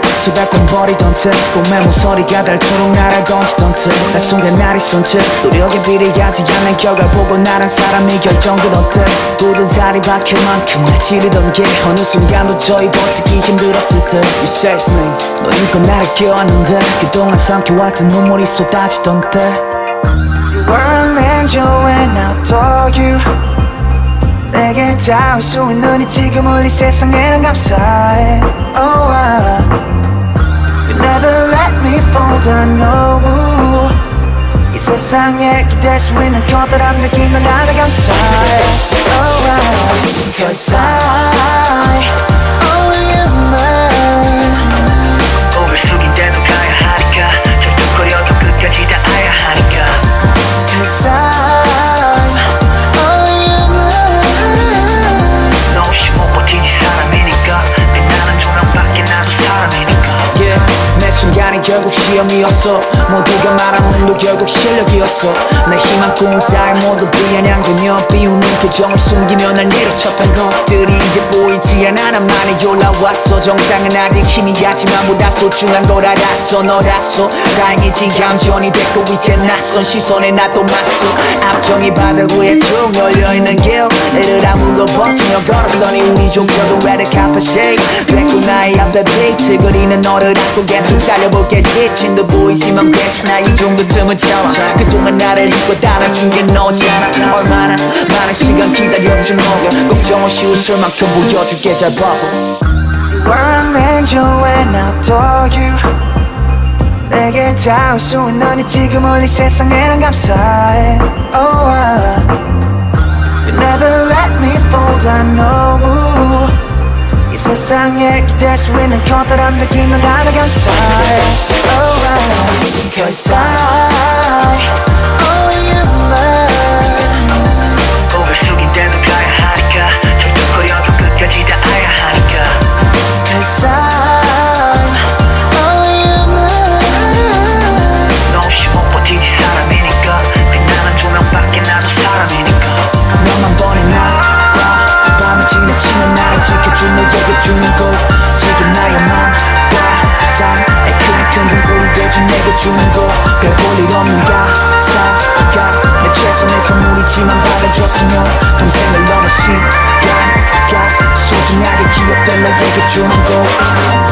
수백 번 버리던 듯 꿈의 모서리가 닳도록 나를 던지던 듯날 순간 날이 쏜 듯 노력에 비례하지 않는 결과를 보고 나란 사람이 결정되던 듯 굳은 살이 박힐 만큼 날 찌르던 게 어느 순간 도저히 버티기 힘들었을 듯 You saved me 너 인껏 나를 껴안는데 그동안 삼켜왔던 눈물이 쏟아지던 때 You were an angel and I adore you 내게 닿을 수 있는 이 지금을 이 세상에는 감사해 Oh You never let me fall down no 이 세상에 기댈 수 있는 커다란 느낌을 나를 감사해 Oh Cause I only am mine 고개 숙인데도 가야 하니까 쩔뚝거려도 끝까지 닿아야 하니까 Cause I'm only am mine 너 없이 못 버티지 사람이니까 빛나는 조명밖에 나도 사람이니까 Yeah 매 순간이 결국 시험이었어 모두가 말한 눈도 결국 실력이었어 내 희망 꿈 따위 모두 비아냥되며 비웃는 표정을 숨기며 날 내려쳤던 것들이 이제 보이지 않아 나만이 올라왔어 정상은 아직 희미하지만 보다 소중한 걸 알았어 너라서 다행이지 감전이 됐고 이제 낯선 시선에 나도 맞서 앞정이 바다 위에 쭉 널려있는 길 이를 아무거 버티며 걸었더니 우리 종교도 red carpet shake 됐고 나의 앞에 비트 그리는 너를 안고 계속 달려볼게 지친 듯 보이지만 괜찮아 이 정도쯤은 참아 그동안 나를 잊고 따라준 게 너잖아 얼마나 많은 시간 기다렸지 너가 걱정 없이 웃을 만큼 보여줄게 잘 봐봐 You were an angel and I adore you 내게 닿을 수 있는 이 지금을 이 세상에는 감사해 Oh You never let me fall down no 이 세상에 기댈 수 있는 커다란 느낌을 나를 감사해 Oh Cause I only am mine 고개 숙인데도 가야 하니까 쩔뚝거려도 끝까지 닿아야 하니까 Cause I only am mine 너 없이 못 버티지 사람이니까 빛나는 조명밖에 나도 사람이니까 너만 보내 낮과 밤을 지나치면 나를 지켜준 너에게 주는 곳 지금 나의 맘과 삶에 크나큰 등불이 되준 내게 주는 곳 별 볼 일 없는 가사가 내 최선의 선물이지만 받아줬으면 평생을 넘어 시간 같이 소중하게 기억될 너에게 주는 곳